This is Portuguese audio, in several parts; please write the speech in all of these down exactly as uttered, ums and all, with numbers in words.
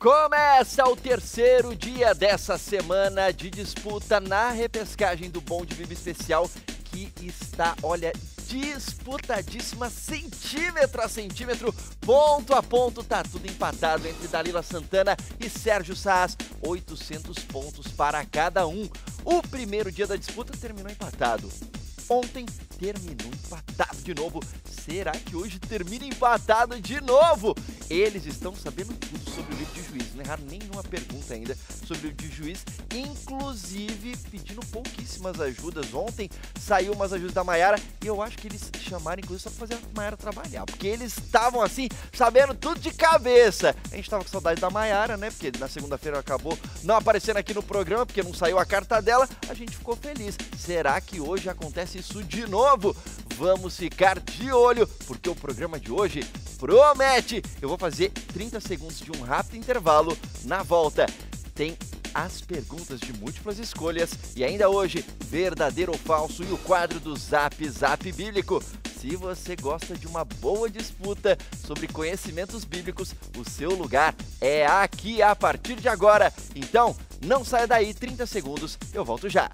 Começa o terceiro dia dessa semana de disputa na repescagem do Bom de Bíblia Especial, que está, olha, disputadíssima, centímetro a centímetro, ponto a ponto, tá tudo empatado entre Dalila Santana e Sérgio Saas, oitocentos pontos para cada um. O primeiro dia da disputa terminou empatado. Ontem terminou empatado de novo. Será que hoje termina empatado de novo? Eles estão sabendo tudo sobre o livro de Juízes, não erraram nenhuma pergunta ainda sobre o livro de Juízes, inclusive pedindo pouquíssimas ajudas. Ontem saiu umas ajudas da Maiara e eu acho que eles chamaram inclusive só para fazer a Maiara trabalhar, porque eles estavam assim, sabendo tudo de cabeça. A gente tava com saudade da Maiara, né, porque na segunda-feira acabou não aparecendo aqui no programa, porque não saiu a carta dela, a gente ficou feliz. Será que hoje acontece isso de novo? Vamos ficar de olho, porque o programa de hoje promete. Eu vou fazer trinta segundos de um rápido intervalo. Na volta tem as perguntas de múltiplas escolhas e ainda hoje, verdadeiro ou falso, e o quadro do Zap Zap Bíblico. Se você gosta de uma boa disputa sobre conhecimentos bíblicos, o seu lugar é aqui a partir de agora. Então, não saia daí, trinta segundos, eu volto já.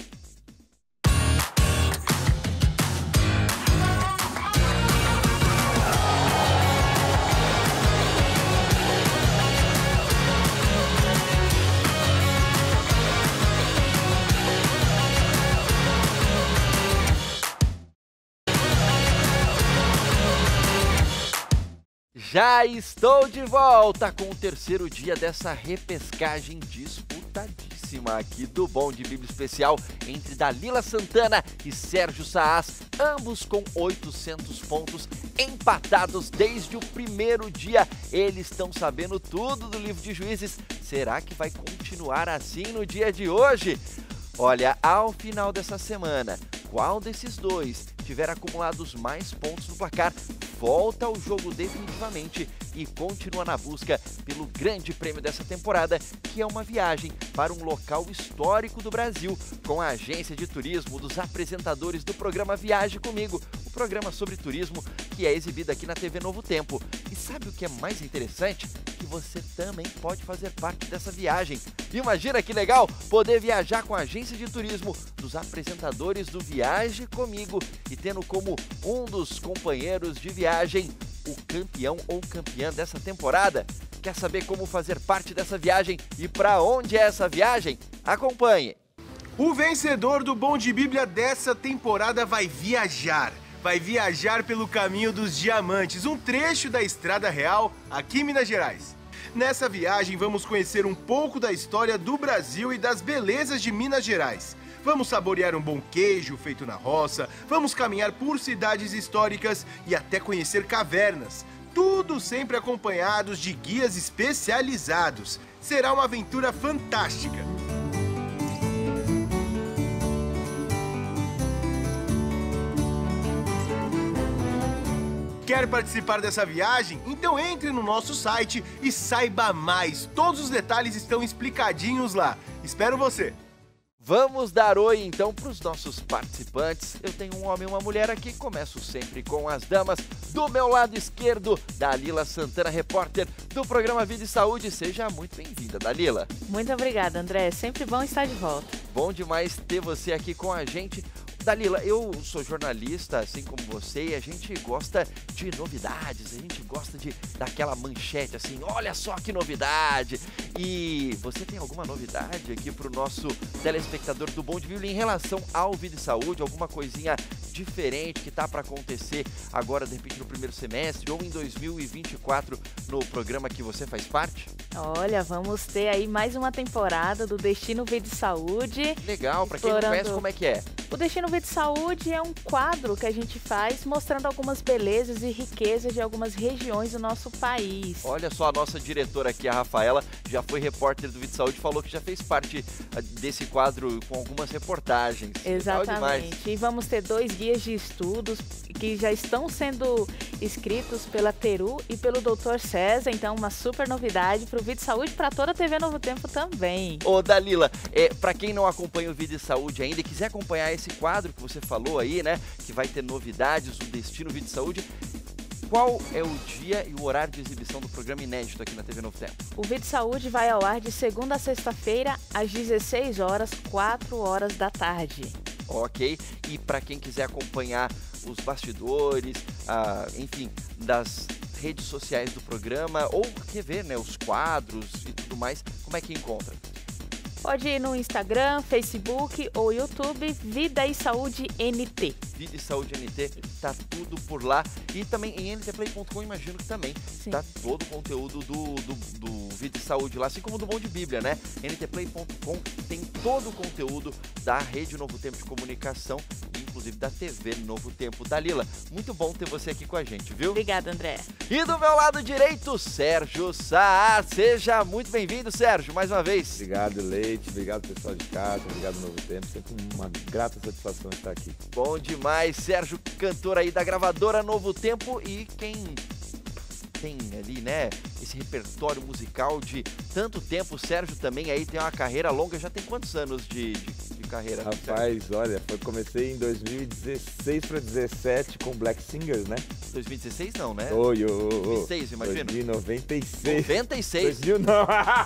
Já estou de volta com o terceiro dia dessa repescagem disputadíssima aqui do Bom de Bíblia Especial entre Dalila Santana e Sérgio Saas, ambos com oitocentos pontos, empatados desde o primeiro dia. Eles estão sabendo tudo do livro de Juízes. Será que vai continuar assim no dia de hoje? Olha, ao final dessa semana, qual desses dois tiver acumulados mais pontos no placar, volta ao jogo definitivamente e continua na busca pelo grande prêmio dessa temporada, que é uma viagem para um local histórico do Brasil, com a agência de turismo dos apresentadores do programa Viaje Comigo, o programa sobre turismo que é exibido aqui na T V Novo Tempo. E sabe o que é mais interessante? Que você também pode fazer parte dessa viagem. Imagina que legal poder viajar com a agência de turismo dos apresentadores do Viaje Comigo e tendo como um dos companheiros de viagem o campeão ou campeã dessa temporada. Quer saber como fazer parte dessa viagem e para onde é essa viagem? Acompanhe! O vencedor do Bom de Bíblia dessa temporada vai viajar. Vai viajar pelo Caminho dos Diamantes, um trecho da Estrada Real aqui em Minas Gerais. Nessa viagem vamos conhecer um pouco da história do Brasil e das belezas de Minas Gerais. Vamos saborear um bom queijo feito na roça, vamos caminhar por cidades históricas e até conhecer cavernas. Tudo sempre acompanhados de guias especializados. Será uma aventura fantástica. Quer participar dessa viagem? Então entre no nosso site e saiba mais. Todos os detalhes estão explicadinhos lá. Espero você! Vamos dar oi então para os nossos participantes. Eu tenho um homem e uma mulher aqui, começo sempre com as damas. Do meu lado esquerdo, Dalila Santana, repórter do programa Vida e Saúde. Seja muito bem-vinda, Dalila. Muito obrigada, André. É sempre bom estar de volta. Bom demais ter você aqui com a gente. Dalila, eu sou jornalista, assim como você, e a gente gosta de novidades, a gente gosta de daquela manchete assim, olha só que novidade! E você tem alguma novidade aqui para o nosso telespectador do Bom de Bíblia em relação ao Vida e Saúde? Alguma coisinha diferente que tá para acontecer agora, de repente, no primeiro semestre ou em dois mil e vinte e quatro no programa que você faz parte? Olha, vamos ter aí mais uma temporada do Destino Vida e Saúde. Legal, para quem não conhece, como é que é? O Destino Vida e Saúde é um quadro que a gente faz mostrando algumas belezas e riquezas de algumas regiões do nosso país. Olha só, a nossa diretora aqui, a Rafaela, já foi repórter do Vida e Saúde, falou que já fez parte desse quadro com algumas reportagens. Exatamente. E vamos ter dois guias de estudos que já estão sendo escritos pela Peru e pelo doutor César. Então, uma super novidade para o Vida e Saúde, para toda a T V Novo Tempo também. Ô, Dalila, é, para quem não acompanha o Vida e Saúde ainda e quiser acompanhar esse quadro que você falou aí, né, que vai ter novidades, o Destino Vida e Saúde, Qual é o dia e o horário de exibição do programa inédito aqui na T V Novo Tempo? O Vídeo Saúde vai ao ar de segunda a sexta-feira, às dezesseis horas, quatro horas da tarde. Ok, e para quem quiser acompanhar os bastidores, ah, enfim, das redes sociais do programa, ou quer ver, né, os quadros e tudo mais, como é que encontra? Pode ir no Instagram, Facebook ou YouTube, Vida e Saúde N T. Vida e Saúde N T, tá tudo por lá. E também em N T Play ponto com, imagino que também Sim. tá todo o conteúdo do, do, do Vida e Saúde lá, assim como do Bom de Bíblia, né? N T Play ponto com tem todo o conteúdo da Rede Novo Tempo de Comunicação, inclusive da T V Novo Tempo. Dalila, muito bom ter você aqui com a gente, viu? Obrigada, André. E do meu lado direito, Sérgio Saar. Seja muito bem-vindo, Sérgio, mais uma vez. Obrigado, Leite. Obrigado, pessoal de casa. Obrigado, Novo Tempo. Sempre uma grata satisfação estar aqui. Bom demais, Sérgio, cantor aí da gravadora Novo Tempo e quem tem ali, né, esse repertório musical de tanto tempo. O Sérgio também aí tem uma carreira longa, já tem quantos anos de, de, de carreira? Rapaz, Sérgio? Olha, foi, comecei em dois mil e dezesseis para dezessete com Black Singers, né? dois mil e dezesseis não, né? Oi, oi, oi. dois mil e seis, imagina. dois mil e noventa e seis. noventa e seis? dois mil não.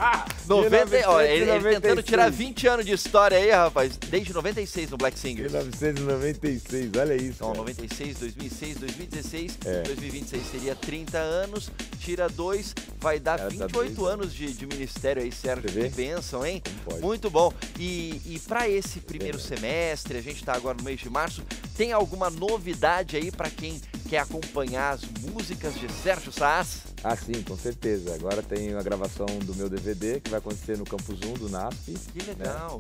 noventa, ó, ele, ele tentando tirar vinte anos de história aí, rapaz, desde noventa e seis no Black Singers. mil novecentos e noventa e seis, olha isso. Então, cara. noventa e seis, dois mil e seis, dois mil e dezesseis, É. dois mil e vinte e seis seria trinta anos, tira dois, vai dar Cara, tá vinte e oito doido, anos de, de ministério aí, Sérgio. Você vê? Que bênção, hein? Como pode? Muito bom. E, e para esse primeiro É. semestre, a gente tá agora no mês de março, tem alguma novidade aí para quem quer acompanhar as músicas de Sérgio Saas? Ah, sim, com certeza. Agora tem a gravação do meu D V D, que vai acontecer no Campus um do N A S P. Que legal.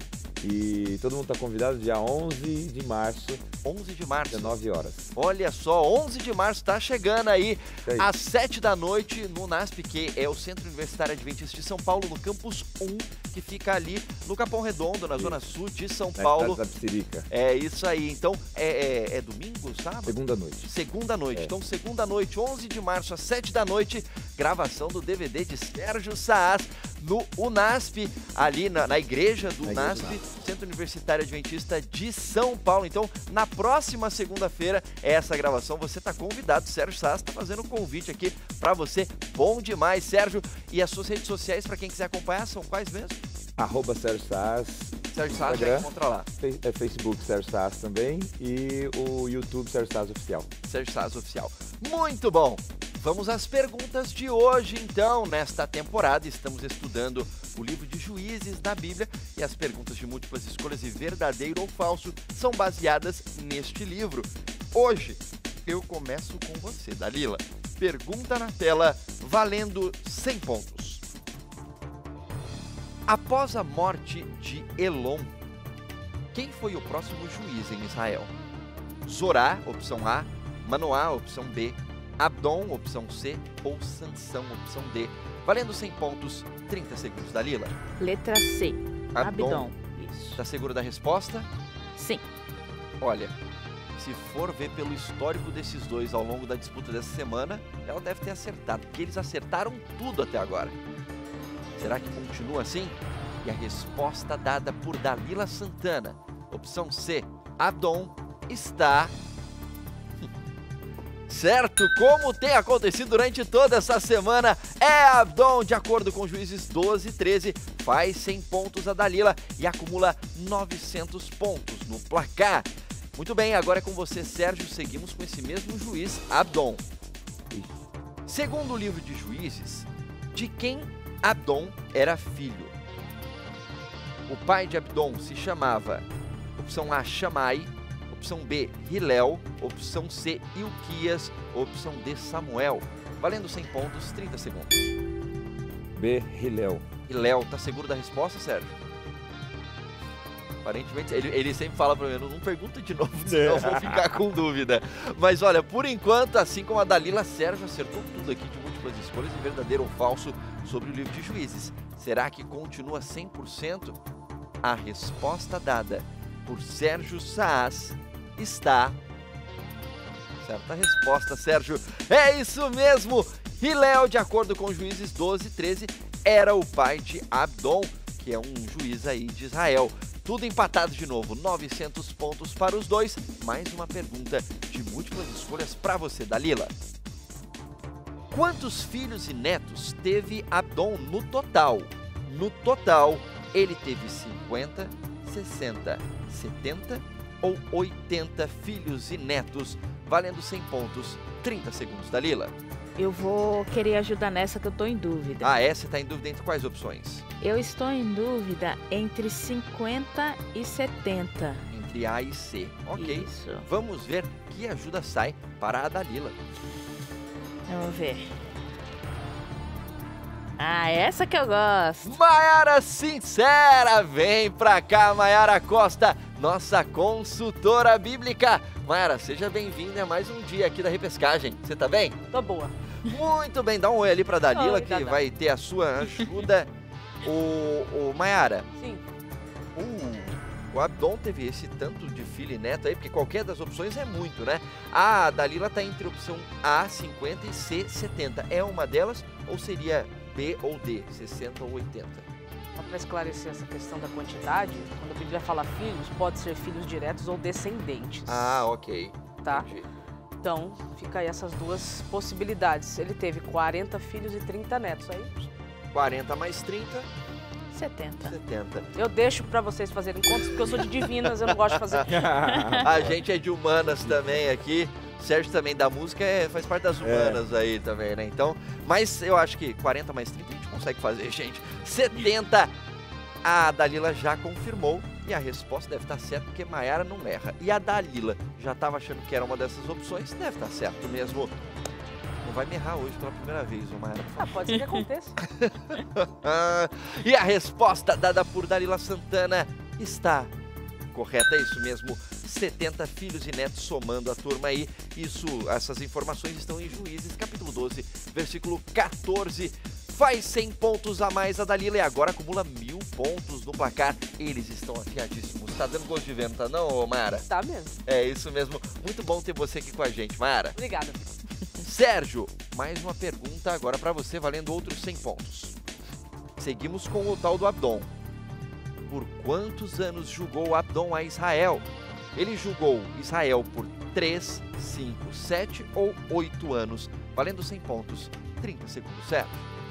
E todo mundo está convidado dia onze de março, onze de março. dezenove horas. Olha só, onze de março tá chegando aí, Isso aí. às sete da noite, no N A S P, que é o Centro Universitário Adventista de São Paulo, no Campus um, que fica ali no Capão Redondo, na Isso. zona sul de São Na Paulo. cidade da Psirica. É isso aí. Então, é, é, é domingo, sábado? Segunda noite. Segunda noite. É. Então, segunda noite, onze de março, às sete da noite, gravação do D V D de Sérgio Saas no UNASP, ali na, na igreja do Na igreja UNASP, do UNASP. Centro Universitário Adventista de São Paulo. Então, na próxima segunda-feira, é essa gravação. Você está convidado, Sérgio Saas está fazendo um convite aqui para você. Bom demais, Sérgio. E as suas redes sociais, para quem quiser acompanhar, são quais mesmo? Arroba Sérgio Saas. Sérgio Saas já Instagram. encontra lá. Fe- é Facebook Sérgio Saas também e o YouTube Sérgio Saas Oficial. Sérgio Saas Oficial. Muito bom! Vamos às perguntas de hoje, então. Nesta temporada, estamos estudando o livro de Juízes da Bíblia e as perguntas de múltiplas escolhas e verdadeiro ou falso são baseadas neste livro. Hoje, eu começo com você, Dalila. Pergunta na tela, valendo cem pontos. Após a morte de Elon, quem foi o próximo juiz em Israel? Zorá, opção A, Manoá, opção B, Abdon, opção C, ou Sansão, opção D. Valendo cem pontos, trinta segundos, Dalila. Letra C. Abdon. Abdon. Isso. Tá seguro da resposta? Sim. Olha, se for ver pelo histórico desses dois ao longo da disputa dessa semana, ela deve ter acertado, porque eles acertaram tudo até agora. Será que continua assim? E a resposta dada por Dalila Santana, opção C, Abdon, está... certo, como tem acontecido durante toda essa semana, é Abdon, de acordo com Juízes doze e treze, faz cem pontos a Dalila e acumula novecentos pontos no placar. Muito bem, agora é com você, Sérgio, seguimos com esse mesmo juiz, Abdon. Segundo o livro de Juízes, de quem Abdon era filho? O pai de Abdon se chamava, opção A, Chamai, opção B, Hilel, opção C, Ilquias, opção D, Samuel. Valendo cem pontos, trinta segundos. B. Hilel. Hilel, tá seguro da resposta, Sérgio? Aparentemente, ele, ele sempre fala pra mim, não, não pergunta de novo, senão eu vou ficar com dúvida. Mas olha, por enquanto, assim como a Dalila, Sérgio acertou tudo aqui de múltiplas escolhas e verdadeiro ou falso sobre o livro de Juízes. Será que continua cem por cento? A resposta dada por Sérgio Saas está... Certa resposta, Sérgio. É isso mesmo! Hilel, de acordo com Juízes doze e treze, era o pai de Abdon, que é um juiz aí de Israel. Tudo empatado de novo, novecentos pontos para os dois. Mais uma pergunta de múltiplas escolhas para você, Dalila. Quantos filhos e netos teve Abdon no total? No total, ele teve cinquenta, sessenta, setenta ou oitenta filhos e netos, valendo cem pontos, trinta segundos, Dalila. Eu vou querer ajuda nessa que eu tô em dúvida. Ah, é? Você está em dúvida entre quais opções? Eu estou em dúvida entre cinquenta e setenta. Entre A e C. Ok. Isso. Vamos ver que ajuda sai para a Dalila. Vamos ver. Ah, essa que eu gosto. Maiara Sincera, vem pra cá, Maiara Costa, nossa consultora bíblica. Maiara, seja bem-vinda a mais um dia aqui da Repescagem. Você tá bem? Tô boa. Muito bem, dá um oi ali pra Dalila, Oi, que Dada. vai ter a sua ajuda. o, o Maiara, Sim. o, o Abdon teve esse tanto de filho e neto aí, porque qualquer das opções é muito, né? A Dalila tá entre a opção A, cinquenta, e C, setenta. É uma delas ou seria B ou D, sessenta ou oitenta? Só para esclarecer essa questão da quantidade, quando a Bíblia fala filhos, pode ser filhos diretos ou descendentes. Ah, ok. Tá? Entendi. Então, fica aí essas duas possibilidades. Ele teve quarenta filhos e trinta netos. Aí quarenta mais trinta, setenta. setenta. eu deixo para vocês fazerem contas, porque eu sou de divinas, eu não gosto de fazer. A gente é de humanas também aqui. O Sérgio também da música é, faz parte das humanas é. aí também, né? Então, mas eu acho que quarenta mais trinta a gente consegue fazer, gente. setenta, a Dalila já confirmou e a resposta deve estar certa porque Maiara não erra. E a Dalila já estava achando que era uma dessas opções, deve estar certo mesmo. Não vai me errar hoje pela primeira vez, ô Maiara. Ah, pode ser que aconteça. E a resposta dada por Dalila Santana está correta, é isso mesmo. setenta filhos e netos somando a turma aí. Isso, essas informações estão em Juízes, capítulo doze, versículo quatorze. Faz cem pontos a mais a Dalila e agora acumula mil pontos no placar. Eles estão afiadíssimos. Tá dando gosto de ver, não tá não, Maiara? Tá mesmo. É isso mesmo. Muito bom ter você aqui com a gente, Maiara. Obrigada. Sérgio, mais uma pergunta agora para você, valendo outros cem pontos. Seguimos com o tal do Abdon. Por quantos anos julgou Abdon a Israel? Ele julgou Israel por três, cinco, sete ou oito anos, valendo cem pontos, trinta segundos, certo?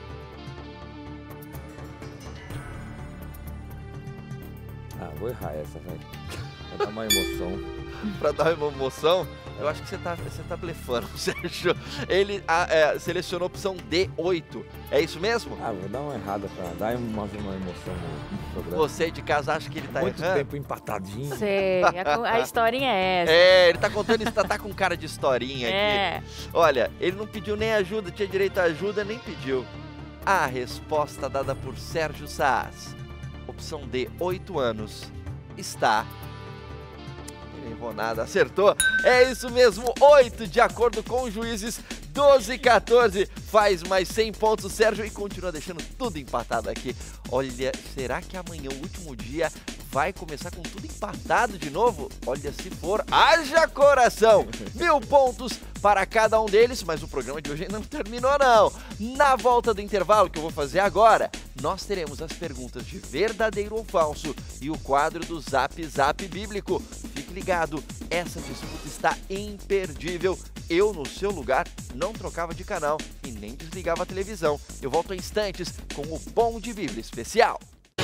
Ah, vou errar essa, velho. Vai dar uma emoção. Pra dar uma emoção, eu acho que você tá, você tá blefando, Sérgio. Ele ah, é, selecionou a opção D oito. É isso mesmo? Ah, vou dar uma errada pra dar uma, uma emoção no programa. Você de casa acha que ele tá Muito errando? tempo empatadinho. Sei, a, a historinha é essa. É, ele tá contando isso, tá, tá com cara de historinha aqui. É. Olha, ele não pediu nem ajuda, tinha direito a ajuda, nem pediu. A resposta dada por Sérgio Saas, opção D, oito anos, está... Ele errou nada, acertou. É isso mesmo, oito, de acordo com os Juízes, doze, quatorze. Faz mais cem pontos, Sérgio, e continua deixando tudo empatado aqui. Olha, será que amanhã, o último dia, vai começar com tudo empatado de novo? Olha, se for, haja coração! Mil pontos para cada um deles, mas o programa de hoje ainda não terminou não. Na volta do intervalo que eu vou fazer agora, nós teremos as perguntas de verdadeiro ou falso e o quadro do Zap Zap Bíblico. Fique ligado, essa disputa está imperdível. Eu, no seu lugar, não trocava de canal e nem desligava a televisão. Eu volto em instantes com o Bom de Bíblia Especial.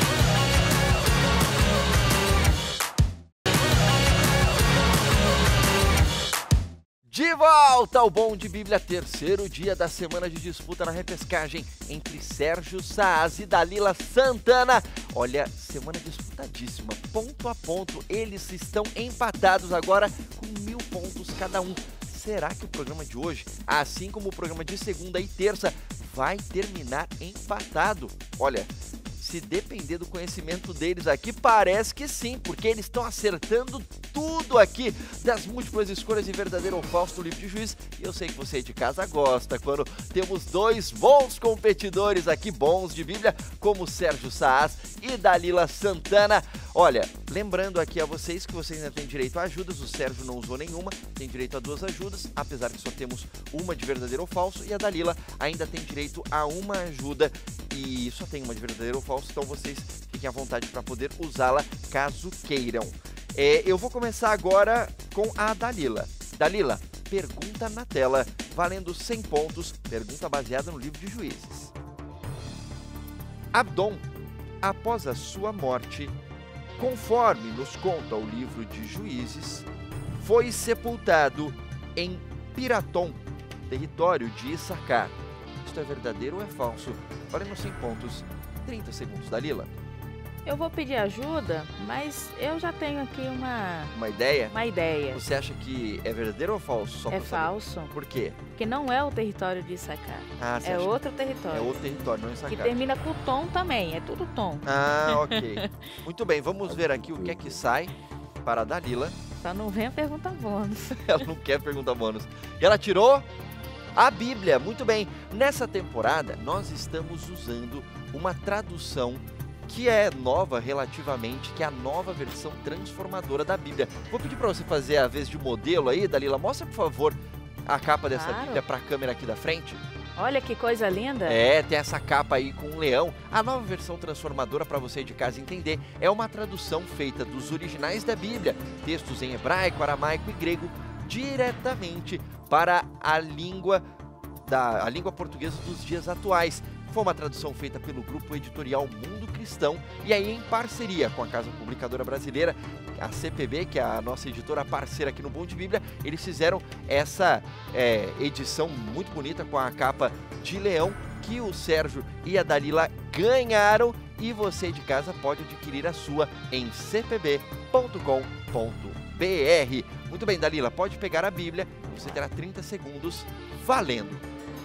De volta ao Bom de Bíblia, terceiro dia da semana de disputa na repescagem entre Sérgio Saas e Dalila Santana. Olha, semana disputadíssima, ponto a ponto, eles estão empatados agora com mil pontos cada um. Será que o programa de hoje, assim como o programa de segunda e terça, vai terminar empatado? Olha, se depender do conhecimento deles aqui, parece que sim, porque eles estão acertando tudo aqui das múltiplas escolhas de verdadeiro ou falso do livro de Juízes. E eu sei que você de casa gosta quando temos dois bons competidores aqui, bons de Bíblia, como Sérgio Saas e Dalila Santana. Olha, lembrando aqui a vocês que vocês ainda têm direito a ajudas, o Sérgio não usou nenhuma, tem direito a duas ajudas, apesar que só temos uma de verdadeiro ou falso, e a Dalila ainda tem direito a uma ajuda e só tem uma de verdadeiro ou falso, então vocês fiquem à vontade para poder usá-la caso queiram. É, eu vou começar agora com a Dalila. Dalila, pergunta na tela, valendo cem pontos, pergunta baseada no livro de Juízes. Abdom, após a sua morte, conforme nos conta o livro de Juízes, foi sepultado em Piratom, território de Issacar. Isto é verdadeiro ou é falso? Valendo cem pontos, trinta segundos, Dalila. Eu vou pedir ajuda, mas eu já tenho aqui uma, Uma ideia? uma ideia. Você acha que é verdadeiro ou falso? Só É pra saber. falso, Por quê? porque não é o território de Issacar. Ah, você É acha que outro território. é outro território, não Que Issacar. termina com tom também, é tudo tom. Ah, ok. Muito bem, vamos ver aqui o que é que sai para a Dalila. Só não venha perguntar bônus. Ela não quer perguntar bônus. E ela tirou a Bíblia. Muito bem. Nessa temporada, nós estamos usando uma tradução que é nova relativamente, que é a nova versão transformadora da Bíblia. Vou pedir para você fazer a vez de modelo aí, Dalila. Mostra, por favor, a capa dessa Claro. Bíblia para a câmera aqui da frente. Olha que coisa linda. É, tem essa capa aí com um leão. A nova versão transformadora, para você de casa entender, é uma tradução feita dos originais da Bíblia, textos em hebraico, aramaico e grego, diretamente para a língua, da, a língua portuguesa dos dias atuais. Foi uma tradução feita pelo grupo editorial Mundo Cristão e aí em parceria com a Casa Publicadora Brasileira, a C P B, que é a nossa editora parceira aqui no Bom de Bíblia, eles fizeram essa é, edição muito bonita com a capa de leão que o Sérgio e a Dalila ganharam e você de casa pode adquirir a sua em c p b ponto com ponto b r. Muito bem, Dalila, pode pegar a Bíblia e você terá trinta segundos valendo.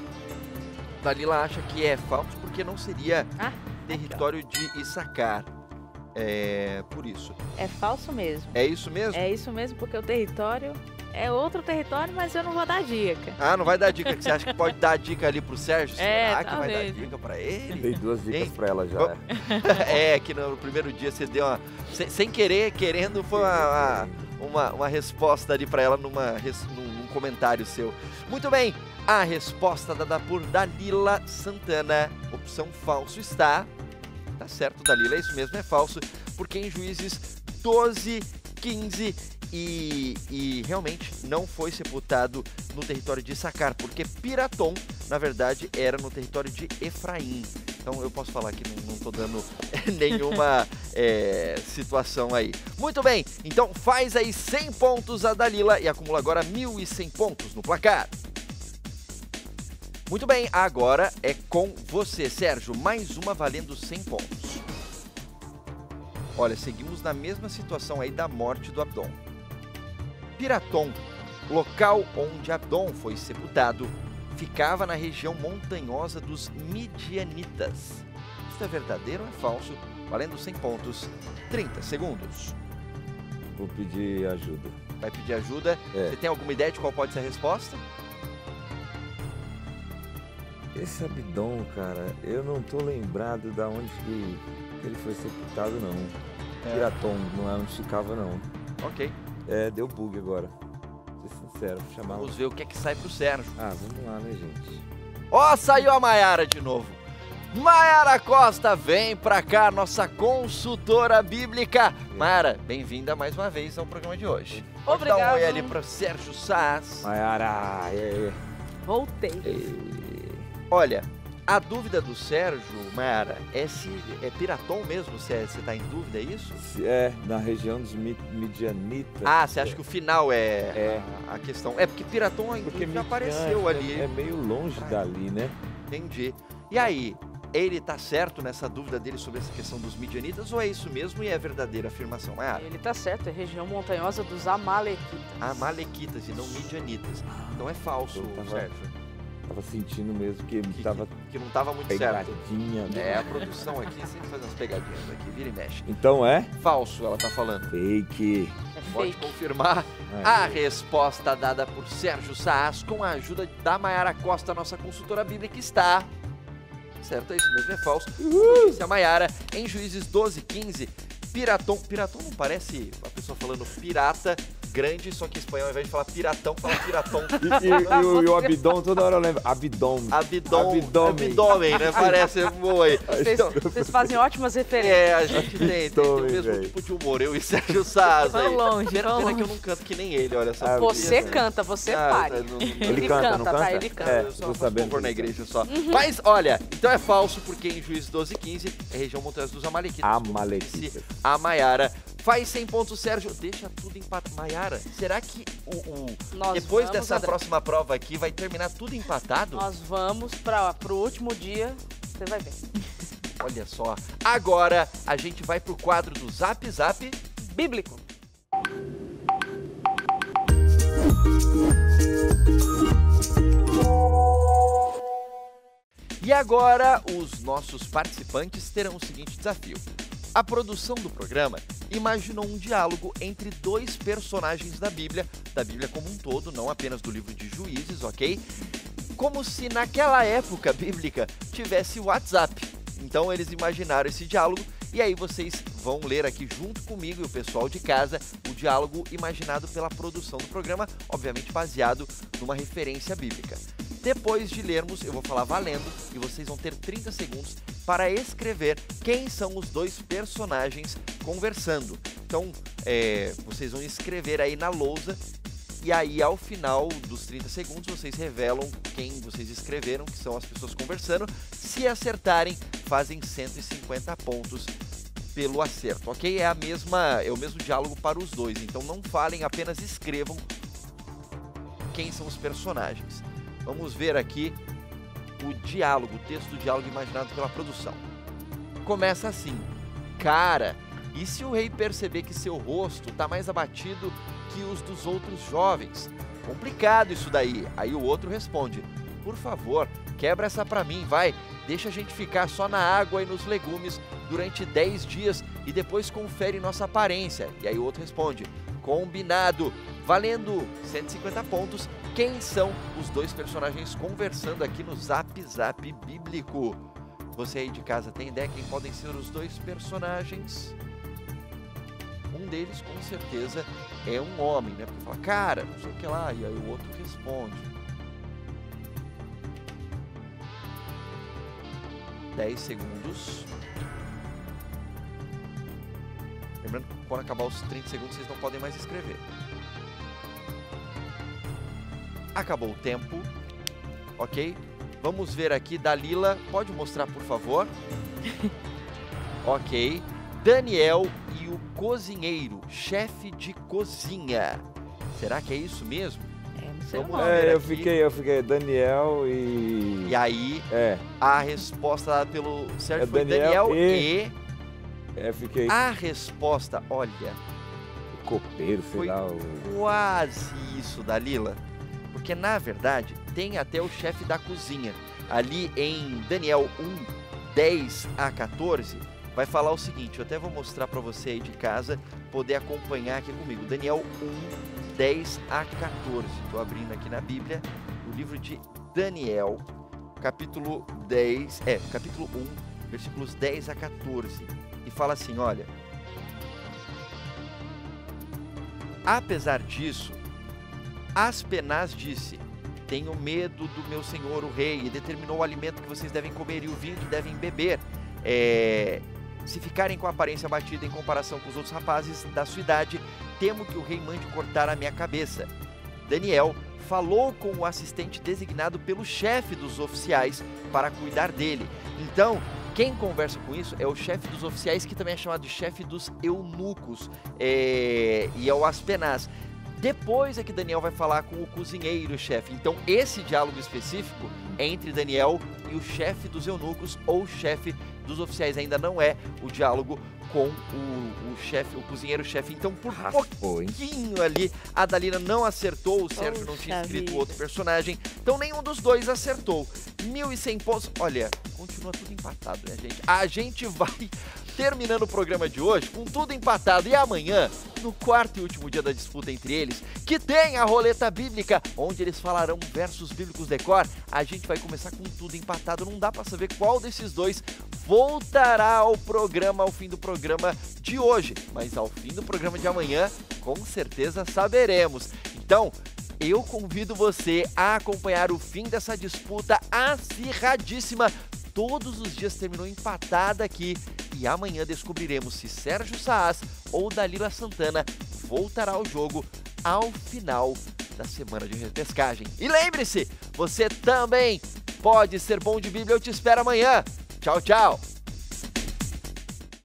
Dalila acha que é falso porque não seria Ah, território de Issacar. É por isso. É falso mesmo. É isso mesmo? É isso mesmo, porque o território é outro território, mas eu não vou dar dica. Ah, não vai dar dica, que você acha que pode dar dica ali pro Sérgio? É, Será que vai dar talvez. dica pra ele? Dei duas dicas Hein? pra ela já. Vamos- É, que no primeiro dia você deu uma... Sem, sem querer, querendo, foi uma, uma, uma resposta ali pra ela numa, res- num, num comentário seu. Muito bem, a resposta dada por Dalila Santana, opção falso está... Tá certo, Dalila, é isso mesmo, é falso, porque em Juízes doze, quinze e, e realmente não foi sepultado no território de Issacar, porque Piratom, na verdade, era no território de Efraim. Então eu posso falar que não, não tô dando nenhuma é, situação aí. Muito bem, então faz aí cem pontos a Dalila e acumula agora mil e cem pontos no placar. Muito bem, agora é com você, Sérgio. Mais uma valendo cem pontos. Olha, seguimos na mesma situação aí da morte do Abdom. Piratom, local onde Abdom foi sepultado, ficava na região montanhosa dos Midianitas. Isso é verdadeiro ou é falso? Valendo cem pontos, trinta segundos. Vou pedir ajuda. Vai pedir ajuda. É. Você tem alguma ideia de qual pode ser a resposta? Esse Abdom, cara, eu não tô lembrado da onde que ele foi sepultado, não. É. Piratom, não é onde ficava, não. Ok. É, deu bug agora. Vou ser sincero, vou chamar... Vamos ver o que é que sai pro Sérgio. Ah, vamos lá, né, gente? Ó, saiu a Maiara de novo. Maiara Costa, vem pra cá, nossa consultora bíblica. Maiara, bem-vinda mais uma vez ao programa de hoje. Pode dar um Obrigado. oi ali pro Sérgio Sass. Maiara, é, Voltei. é. Olha, a dúvida do Sérgio, Maiara, é se é Piratom mesmo, se você tá em dúvida, é isso? Se- É, na região dos Mi- Midianitas. Ah, você acha que o final é, É. a, a questão? É porque Piratom Porque inclusive Midian apareceu é- ali. É meio longe dali, né? Entendi. E aí, ele tá certo nessa dúvida dele sobre essa questão dos midianitas ou é isso mesmo e é verdadeira afirmação? Maiara? Ele tá certo, é região montanhosa dos Amalequitas. Amalequitas e não midianitas. Então é falso, Eu tava- Sérgio. Tava sentindo mesmo que Que, tava que, que não tava muito certo. pegadinha. né? É, a produção aqui sempre faz umas pegadinhas aqui, vira e mexe. Então é? Falso, ela tá falando. Fake. É Pode fake. confirmar Ah, a resposta dada por Sérgio Saas com a ajuda da Maiara Costa, nossa consultora bíblica, está... Certo, é isso mesmo, é falso. Como disse a Maiara, em Juízes doze, quinze, Piratom... Piratom não parece a pessoa falando pirata grande, só que em espanhol, ao invés de falar piratão, fala piratão. E, e, e, o, e o abdômen, toda hora eu lembro. Abdômen. Abdômen. Abdômen. Abdômen, né? Parece boa aí. Vocês, vocês fazem ótimas referências. É, a gente tem, tem, tem o Abdômen, mesmo velho. tipo de humor, eu e Sérgio Saza. Vão aí. longe, Pena, vão pena que eu longe. não canto que nem ele, olha só. Ah, Você Porque- canta, você Ah, pare. não- não- Ele canta, não tá? canta? Ele canta. É, Eu só tô faço sabendo favor na disso. igreja só. Mas, olha, então é falso, porque em Juízes doze, quinze, é região montanhosa dos Amalequitas. Amalequitas. Disse A Maiara. Faz cem pontos, Sérgio. Deixa tudo empatado. Maiara, será que o, o- Nós depois vamos, dessa André. próxima prova aqui vai terminar tudo empatado? Nós vamos para pro último dia, você vai ver. Olha só. Agora a gente vai pro quadro do Zap Zap. Bíblico. E agora os nossos participantes terão o seguinte desafio. A produção do programa imaginou um diálogo entre dois personagens da Bíblia, da Bíblia como um todo, não apenas do livro de Juízes, ok? Como se naquela época bíblica tivesse WhatsApp. Então eles imaginaram esse diálogo e aí vocês vão ler aqui junto comigo e o pessoal de casa o diálogo imaginado pela produção do programa, obviamente baseado numa referência bíblica. Depois de lermos, eu vou falar valendo e vocês vão ter trinta segundos para escrever quem são os dois personagens conversando. Então, é, vocês vão escrever aí na lousa e aí ao final dos trinta segundos vocês revelam quem vocês escreveram, que são as pessoas conversando. Se acertarem, fazem cento e cinquenta pontos pelo acerto, ok? É a mesma, é o mesmo diálogo para os dois, então não falem, apenas escrevam quem são os personagens. Vamos ver aqui o diálogo, o texto do diálogo imaginado pela produção. Começa assim: cara, e se o rei perceber que seu rosto está mais abatido que os dos outros jovens? Complicado isso daí. Aí o outro responde: por favor, quebra essa pra mim, vai. Deixa a gente ficar só na água e nos legumes durante dez dias e depois confere nossa aparência. E aí o outro responde: combinado. Valendo cento e cinquenta pontos. Quem são os dois personagens conversando aqui no Zap Zap Bíblico? Você aí de casa tem ideia quem podem ser os dois personagens? Um deles com certeza é um homem, né? Porque fala, cara, não sei o que lá, e aí o outro responde. dez segundos. Lembrando que quando acabar os trinta segundos vocês não podem mais escrever. Acabou o tempo, ok? Vamos ver aqui, Dalila, pode mostrar por favor? Ok. Daniel e o cozinheiro, chefe de cozinha. Será que é isso mesmo? É, não sei o Vamos nome. ver É, eu aqui. fiquei, eu fiquei Daniel e... E aí, É, a resposta dada pelo Sérgio É foi Daniel Daniel e- e... é, fiquei A resposta, olha, copeiro, sei Foi- lá. O... quase isso, Dalila. Porque, na verdade, tem até o chefe da cozinha. Ali em Daniel um, dez a quatorze, vai falar o seguinte, eu até vou mostrar para você aí de casa, poder acompanhar aqui comigo. Daniel um, dez a quatorze. Estou abrindo aqui na Bíblia, o livro de Daniel, capítulo dez, é, capítulo um, versículos dez a quatorze. E fala assim, olha: apesar disso, Aspenaz disse: tenho medo do meu senhor o rei, e determinou o alimento que vocês devem comer e o vinho que devem beber. É, se ficarem com a aparência abatida em comparação com os outros rapazes da sua idade, temo que o rei mande cortar a minha cabeça. Daniel falou com o assistente designado pelo chefe dos oficiais para cuidar dele. Então, quem conversa com isso é o chefe dos oficiais, que também é chamado de chefe dos eunucos, é, e é o Aspenaz. Depois é que Daniel vai falar com o cozinheiro chefe. Então, esse diálogo específico é entre Daniel e o chefe dos eunucos ou o chefe dos oficiais. Ainda não é o diálogo com o, o chefe, o cozinheiro-chefe. Então, por Raspou, hein? pouquinho ali, a Dalila não acertou, o Sérgio não tinha Poxa escrito vida. outro personagem. Então, nenhum dos dois acertou. mil e cem pontos. Olha, continua tudo empatado, né, gente? A gente vai terminando o programa de hoje com tudo empatado. E amanhã, no quarto e último dia da disputa entre eles, que tem a roleta bíblica, onde eles falarão versos bíblicos decor, a gente vai começar com tudo empatado. Não dá pra saber qual desses dois voltará ao programa ao fim do programa de hoje, mas ao fim do programa de amanhã, com certeza saberemos. Então, eu convido você a acompanhar o fim dessa disputa acirradíssima. Todos os dias terminou empatada aqui e amanhã descobriremos se Sérgio Saas ou Dalila Santana voltará ao jogo ao final da semana de repescagem. E lembre-se, você também pode ser bom de Bíblia. Eu te espero amanhã. Tchau, tchau!